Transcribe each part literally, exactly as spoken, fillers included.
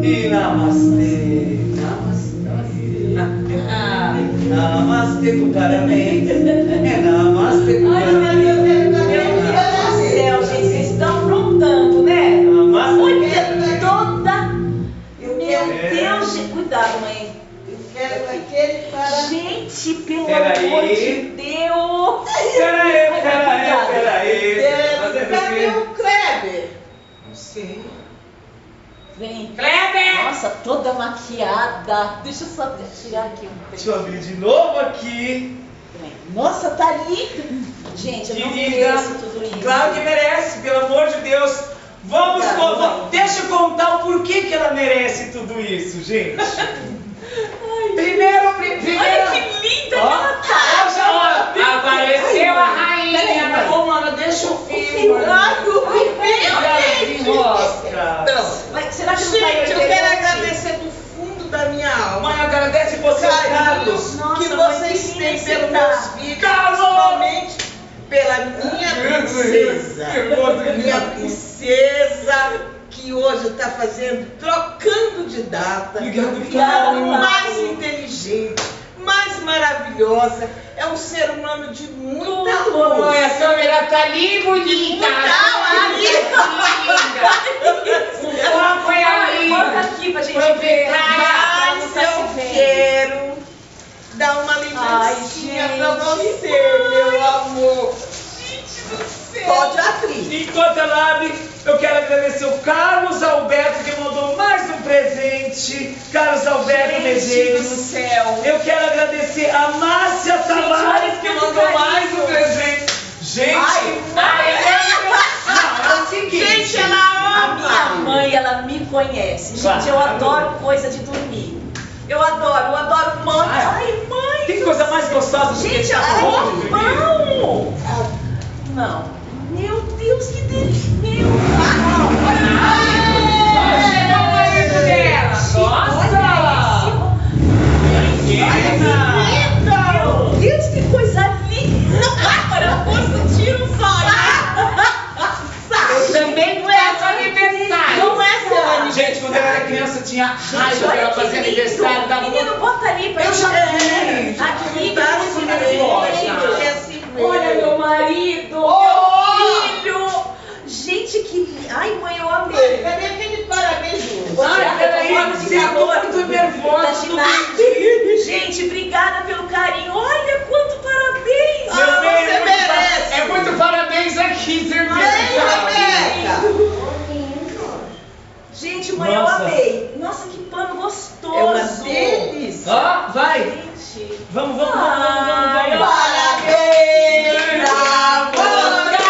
E namastê. Namastê. Namastê com parabéns. É namastê com parabéns. Meu Deus do céu, gente, vocês estão aprontando, né? Olha toda. Meu Deus, gente, cuidado, mãe. Eu quero aquele para... Gente, pelo Pera amor aí. de Deus. Peraí, peraí, peraí. Fazendo o Cadê quê? o Kleber? Não sei. Vem. Kleber! Nossa, toda maquiada. Deixa eu só tirar aqui um Deixa eu abrir de novo aqui. Nossa, tá lindo. Gente, eu não Querida, mereço tudo isso. claro que merece, pelo amor de Deus. Vamos, Tá, co- vai. deixa eu contar o porquê que ela merece tudo isso, gente. Primeiro, pri- primeiro. Olha que linda que Ó, ela tá. ó, já apareceu a rainha. Peraí, mãe. Ô, mano, deixa o filho. Filho, Ai, que mostra. Não. Mas será que não Gente, tá eu quero ordenante? agradecer do fundo da minha alma. Mãe, agradece você, Carlos. Nossa, que mãe, vocês que têm lindo pelos você tá. meus vídeos, Carlos! principalmente pela minha princesa. Minha princesa, que hoje está fazendo, trocando de data. Obrigado, Obrigada, mais Paulo. inteligente, mais maravilhosa. É um ser humano de muita Tudo, luz. Mãe, a câmera tá ali bonita. O papo é ali. Bota aqui pra gente ver. Proprietária. Mas Pra eu você ver. quero dar uma Ai, lembrancinha gente. pra você, meu amor. Pode abrir. Enquanto ela abre, eu quero agradecer o Carlos Alberto que mandou mais um presente. Carlos Alberto Gente Medeiros. do céu. Eu quero agradecer a Márcia olha Tavares que quanto mandou carinho. mais um presente. Gente, Ai, ai, é, não, é o seguinte. Gente, ela A minha ama. mãe, ela me conhece. Gente, Claro. eu adoro coisa de dormir. Eu adoro, eu adoro mãe. Ai, Ai, mãe. Tem coisa mais gostosa do que Gente, estar ai, com fome de dormir? não. Não. Meu Deus, que delícia. Meu Chegou o marido dela. Nossa! Menina! Meu Deus, que coisa linda. Para você, tira os olhos. Também não é seu aniversário. Não é seu aniversário. Gente, quando eu era criança, eu tinha raiva Olha dela que fazer lindo. aniversário da Menino, bota ali pra Eu gente já ver. vi. Aqui, Tá menino, assim maravilhosa. é assim Olha mesmo. meu marido, Oh! meu filho. Gente, que lindo. Ai, mãe, eu amei. Cadê aquele parabéns? Ai, peraí, eu tô muito nervosa. Da ginástica. Gente, obrigada pelo carinho. Olha quanto parabéns. Ah, bem, você muito merece. É muito parabéns aqui, Vem, certeza. Rebeca. Gente, mãe, Nossa. eu amei. Nossa, que pano gostoso. É uma delícia. Ó, vai. Gente. Vamos, vamos, vamos, vamos, Ai, vamos. Parabéns pra você.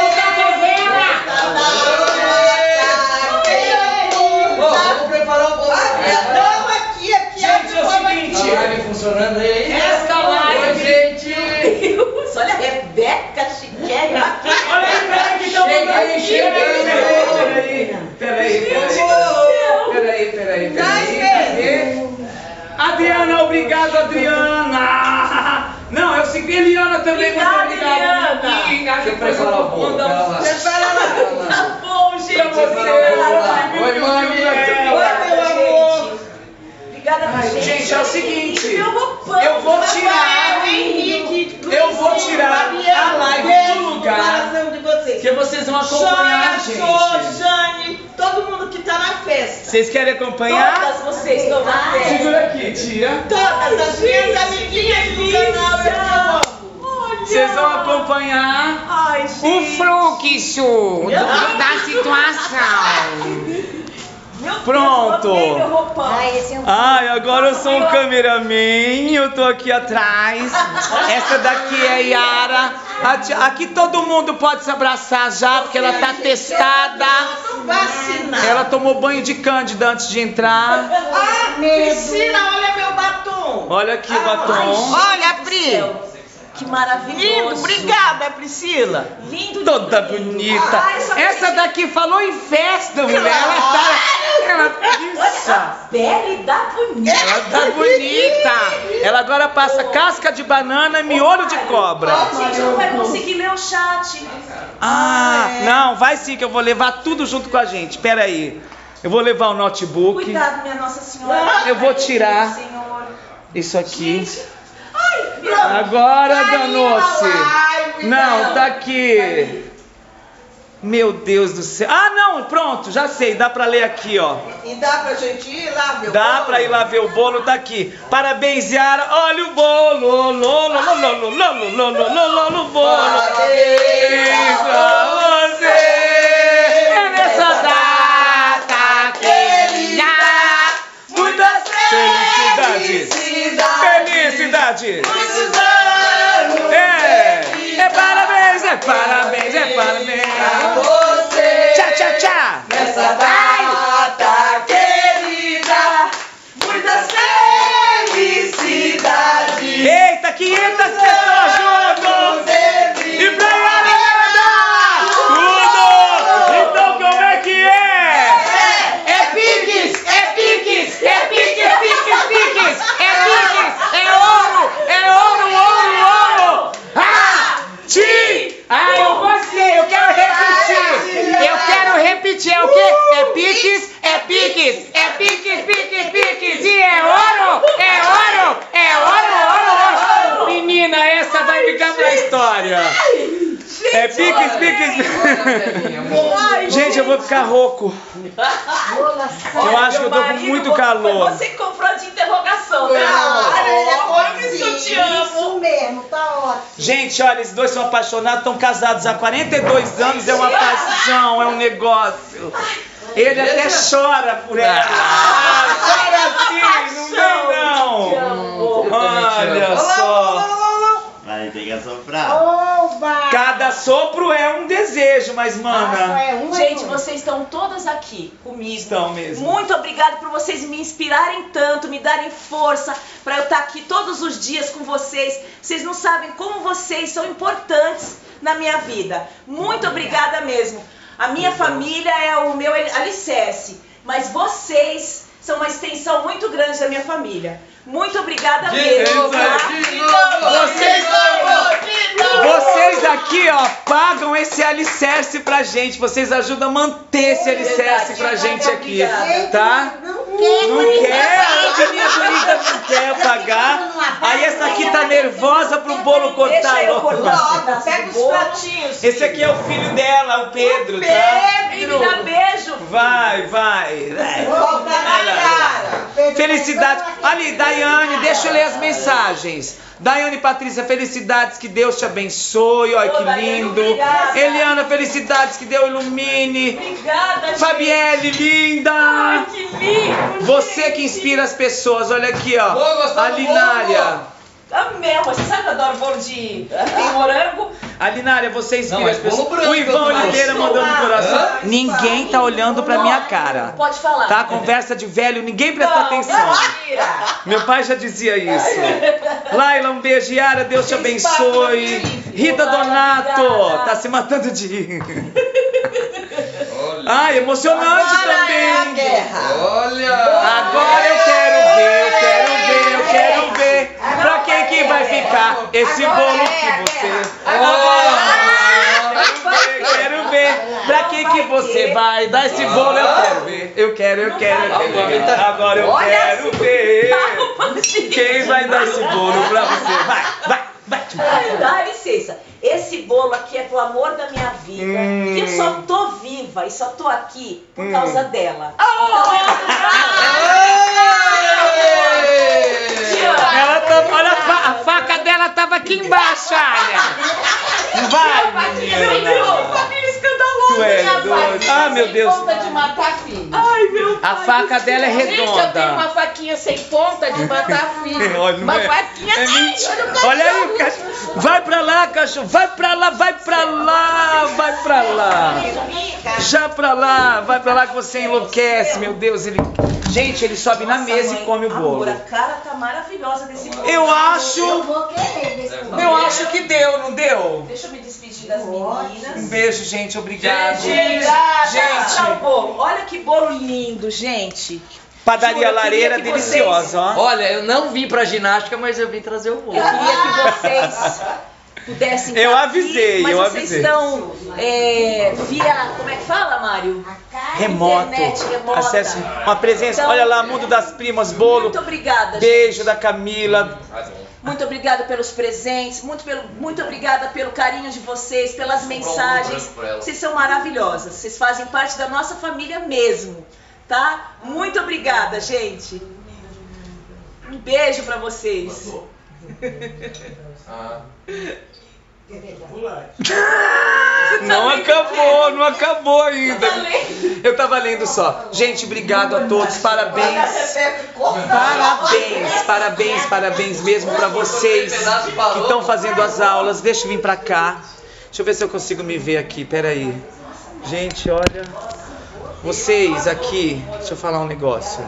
Vamos preparar o bolo. Não, aqui, aqui. Gente, é o seguinte. Live funcionando aí. Esta live, gente. Deus, olha a Rebeca chiquérrima aqui. Olha aí, peraí, que tá Chega aí, chega aí. Peraí, peraí, peraí. Peraí, peraí, peraí. Cadê? Adriana, obrigado, Adriana. Não, é o seguinte, Eliana também. muito Obrigada, obrigado. Eliana. Ih, Deixa eu preparar o bolo. Mandar Pera um- lá. Prepara lá. Tá bom, gente. Pra você. Obrigada. Oi, mãe. Oi, meu amor. Obrigada, Ai, gente. gente, é o seguinte, Meu roupão. eu vou tirar- Rafael, Henrique, Eu vou tirar Mariana, a live beijo do no lugar coração de vocês. que vocês vão acompanhar a Só, gente. Jane, todo mundo que tá na festa. Vocês querem acompanhar? Todas vocês estão na festa. Segura aqui, tia. Todas as minhas amiguinhas do canal, eu te amo. Olha. Vocês vão acompanhar Ai, O gente. fluxo do- da situação. Meu Deus, Pronto. eu amei meu roupão. Ai, esse é um... Ai, agora eu sou um cameraman, eu tô aqui atrás. Essa daqui é a Yara. A tia- Aqui todo mundo pode se abraçar já, porque ela tá testada. Vacinada. Ela tomou banho de cândida antes de entrar. Ah, Priscila, olha meu batom. Olha aqui o batom. Olha, Pri. Que maravilhoso. Lindo, obrigada, Priscila. Lindo. Toda lindo. bonita. Ai, só Essa daqui falou em festa, mulher. Ela tá. Ela, Olha isso. a pele da bonita. Ela tá bonita. Ela agora passa casca de banana e miolho de cobra. A gente não vai conseguir ler o chat. Ah, não, vai sim que eu vou levar tudo junto com a gente. Pera aí. Eu vou levar o notebook. Cuidado, minha Nossa Senhora. Eu vou tirar Senhor. isso aqui. Ai, meu Agora danou-se. Não, tá aqui. Meu Deus do céu. Ah, não, pronto, já sei. Dá pra ler aqui, ó. E dá pra gente ir lá ver o Dá bolo? pra ir lá ver o bolo, tá aqui. Parabéns, Yara. Olha o bolo. Lolo, lolo, lolo, lolo, lolo, lolo, bolo. Parabéns pra você. É nessa data querida. Muitas felicidades. Felicidades. Muitos anos. É. É parabéns, é parabéns, é parabéns. Pra você. Tchá, tchá, tchá. Nessa data querida. Muitas felicidades. Eita, quinhentas pessoas juntos! E pra Yara Miranda! Tudo! Então como é que é? É piques, é piques, é piques, piques, piques, é piques, é ouro, é ouro, ouro, ouro. Ah, ti! Ah, eu gostei, eu quero repetir. Eu quero repetir, é o quê? É piques, é piques, é piques, piques, piques. E é ouro, é ouro, é ouro, ouro, ouro. Menina, essa vai ficar pra história. É piques, piques. Gente, eu vou ficar rouco. Eu acho que eu tô com muito calor. Você que comprou de interrogação, né? Agora por isso que eu te amo. Isso mesmo, tá ótimo. Gente, olha, esses dois são apaixonados, estão casados há quarenta e dois anos, é uma paixão, é um negócio. Ele até chora por ela. Ah, chora assim, não vem não. Olha só. Vai ter que assoprar. Oba! Cada sopro é um desejo, mas Ah, mana. é uma Gente, coisa. vocês estão todas aqui comigo. Estão mesmo. Muito obrigada por vocês me inspirarem tanto, me darem força para eu estar aqui todos os dias com vocês. Vocês não sabem como vocês são importantes na minha vida. Muito obrigada mesmo. A minha família é o meu alicerce, mas vocês são uma extensão muito grande da minha família. Muito obrigada mesmo. Tá? Vocês, vocês aqui, ó, pagam esse alicerce pra gente. Vocês ajudam a manter esse alicerce pra gente aqui, tá? Não quer, Não quer? A menina bonita não quer pagar. Aí essa aqui tá nervosa pro bolo cortar Deixa eu logo. cortar. Pega os pratinhos. Esse aqui é o filho dela, o Pedro, tá? Pedro, me dá beijo. Vai, vai. vai. Volta na cara. Felicidades. Ali, Daiane, deixa eu ler as mensagens. Daiane Patrícia, felicidades, que Deus te abençoe. Olha Ô, que Daiane, lindo. obrigada. Eliana, felicidades, que Deus ilumine. Obrigada, gente. Fabielle, linda. Ai, que lindo. Você que inspira as pessoas. Olha aqui, ó. Vou gostar A do Linária. bolo. Ah, meu, você sabe que eu adoro bolo de tem morango? A Linária, você inspira Não, é as pessoas. bolo branco, O Ivan eu tô Oliveira mais. mandando um coração. Hã? Ninguém tá olhando pra minha cara. Pode falar. Tá? Conversa de velho, ninguém presta Não, atenção. mentira. Meu pai já dizia isso. Laila, um beijo. Yara, Deus te abençoe. Rita Donato, Obrigada. tá se matando de rir. Olha. Ai, emocionante Agora é a também. guerra. Olha. Agora eu quero ver, eu quero ver, eu quero ver. Pra quem que vai ficar esse bolo que você... Eu quero ver. Pra quem que você vai dar esse bolo? Eu quero ver. Eu quero, eu quero, eu quero. Agora eu quero ver. Quem vai dar esse bolo pra você? Vai, vai, vai. Ai, dá licença. Esse bolo aqui é pro amor da minha vida. Hum. Que eu só tô viva e só tô aqui por Hum. causa dela. Ela tá, olha a A fa- faca dela tava aqui embaixo, olha. Vai, menina. Família escandalosa. Tu é doido. Ah, meu Deus. Ponta de matar filho. Ai, meu A pai faca do dela é céu. Gente, eu tenho uma redonda. faquinha sem ponta de matar filho. Olha, não Uma é? faquinha É sem. mentira. Olha aí o cachorro. Vai pra lá, cachorro. Vai pra lá, vai pra lá, vai pra lá. Já pra lá, vai pra lá que você enlouquece, meu Deus. Ele... Gente, ele sobe na Nossa, mesa mãe, e come o bolo. Amor, a cara tá maravilhosa desse bolo. Eu acho, Eu vou querer desse bolo. eu acho que deu, não deu? Deixa eu me despedir das meninas. Um beijo, gente, obrigado. Gente, Gente, o bolo. Olha que bolo lindo, gente. padaria Juro, eu Lareira queria que deliciosa, ó. Olha, eu não vim pra ginástica, mas eu vim trazer o bolo. Eu queria que vocês pudessem Eu estar avisei, aqui, mas eu vocês avisei. estão é, via, como é que fala, Mário? Remoto. Internet remota. Acesso, uma presença. Então, Olha lá, Mundo das Primas, bolo. Muito obrigada, Beijo gente. da Camila. Muito obrigada pelos presentes, muito, pelo, muito obrigada pelo carinho de vocês, pelas mensagens. Vocês são maravilhosas, vocês fazem parte da nossa família mesmo, tá? Muito obrigada, gente. Um beijo pra vocês. Não acabou, não acabou ainda. Eu tava lendo só. Gente, obrigado a todos, parabéns. Parabéns, parabéns, parabéns mesmo pra vocês que estão fazendo as aulas. Deixa eu vir pra cá. Deixa eu ver se eu consigo me ver aqui, peraí. Gente, olha. Vocês aqui, deixa eu falar um negócio.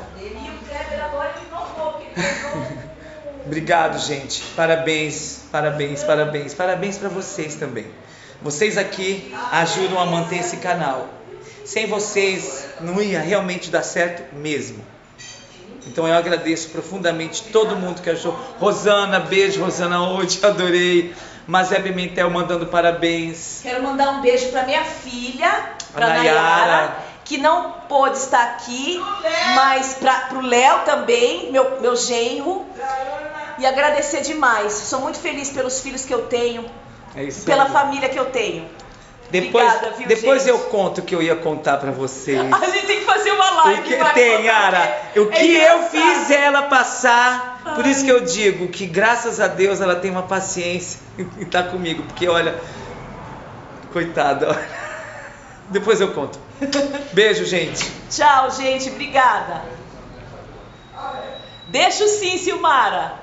Obrigado, gente. Parabéns, parabéns, parabéns. Parabéns pra vocês também. Vocês aqui ajudam a manter esse canal. Sem vocês não ia realmente dar certo mesmo. Então eu agradeço profundamente todo mundo que ajudou. Rosana, beijo, Rosana, hoje adorei. Mazé Pimentel mandando parabéns. Quero mandar um beijo pra minha filha, pra A Nayara. Nayara, que não pôde estar aqui, mas pra, pro Léo também, meu, meu genro. E agradecer demais. Sou muito feliz pelos filhos que eu tenho, É isso pela aí. família que eu tenho. Depois, Obrigada, viu, depois gente? eu conto o que eu ia contar pra vocês. A gente tem que fazer uma live. O que vai, tem, porque Yara? O é que eu engraçado. fiz ela passar. Por isso que eu digo que graças a Deus ela tem uma paciência e tá comigo. Porque olha, coitada, olha. Depois eu conto. Beijo, gente. Tchau, gente. Obrigada. Deixa o sim, Silmara.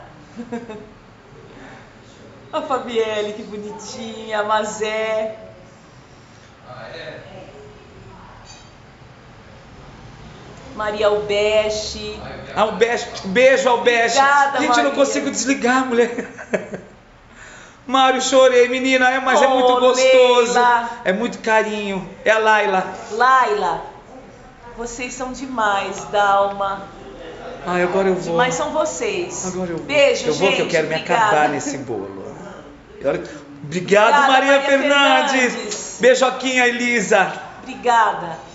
A Fabielle, que bonitinha. A Mazé. Maria Albeste. Albeste, beijo, Albeste. Obrigada, Gente, eu não Maria. consigo desligar, mulher. Mário, chorei, menina, é, mas é Oh, muito gostoso. Leila. É muito carinho. É a Laila. Laila. Vocês são demais, Dalma. Ai, agora eu vou. Demais são vocês. Agora eu vou. Beijo, eu vou gente. que eu quero me Obrigada. acabar nesse bolo. E olha- Obrigado, Obrigada, Maria, Maria Fernandes. Fernandes. Beijoquinha, Elisa. Obrigada.